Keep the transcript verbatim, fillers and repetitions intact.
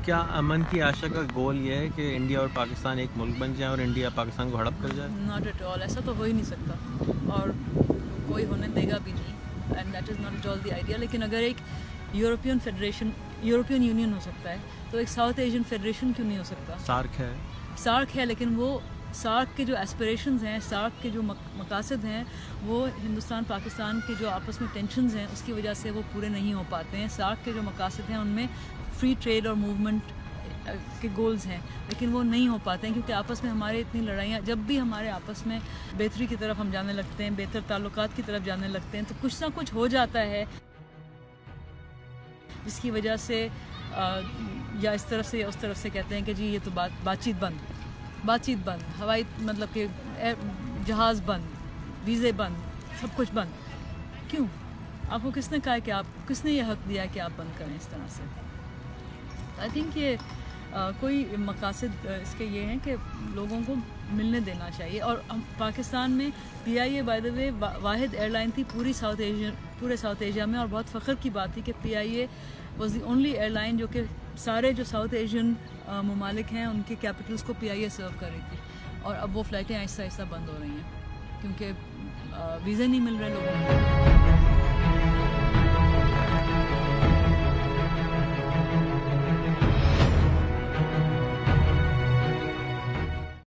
کیا امن کی آشا کا گول یہ ہے کہ انڈیا اور پاکستان ایک ملک بن جائیں اور انڈیا پاکستان کو ہڑپ کر جائے؟ ناٹ ایٹ آل، ایسا تو ہو ہی نہیں سکتا اور کوئی ہونے دے گا بھی نہیں، and that is not at all the idea. لیکن اگر ایک یورپین فیڈریشن یورپین یونین ہو سکتا ہے تو ایک ساؤتھ ایشین فیڈریشن کیوں نہیں ہو سکتا؟ سارک ہے سارک ہے، لیکن وہ سارک کے جو ایسپریشنز ہیں، سارک کے جو مقاصد ہیں، وہ ہندوستان پاکستان کے جو آپس میں ٹینشنز ہیں اس کی وجہ سے وہ پورے نہیں ہو پاتے ہیں. سارک کے جو مقاصد ہیں ان میں فری ٹریڈ اور موومنٹ کے گولز ہیں، لیکن وہ نہیں ہو پاتے ہیں کیونکہ آپس میں ہمارے اتنی لڑائیاں، جب بھی ہمارے آپس میں بہتری کی طرف ہم جانے لگتے ہیں، بہتر تعلقات کی طرف جانے لگتے ہیں، تو کچھ نہ کچھ ہو جاتا ہے جس کی وجہ سے یا اس طرف سے یا اس طرف سے کہتے ہیں کہ جی یہ تو بات بات چیت بند بات چیت بند ہوائی مطلب کہ جہاز بند، ویزے بند، سب کچھ بند. کیوں؟ آپ کو کس نے کہا کہ آپ کس نے یہ حق دیا کہ آپ بند کریں اس طرح سے؟ آئی تھنک یہ کوئی مقاصد اس کے یہ ہیں کہ لوگوں کو ملنے دینا چاہیے. اور پاکستان میں پی آئی اے بائی دا وے واحد ایئر لائن تھی پوری ساؤتھ ایشیا پورے ساؤتھ ایشیا میں، اور بہت فخر کی بات تھی کہ P I A was the only airline جو کہ سارے جو ساؤتھ ایشین ممالک ہیں ان کے کیپٹلس کو پی آئی اے سرو کر رہی تھی. اور اب وہ فلائٹیں آہستہ آہستہ بند ہو رہی ہیں کیونکہ ویزے نہیں مل رہے لوگوں کو.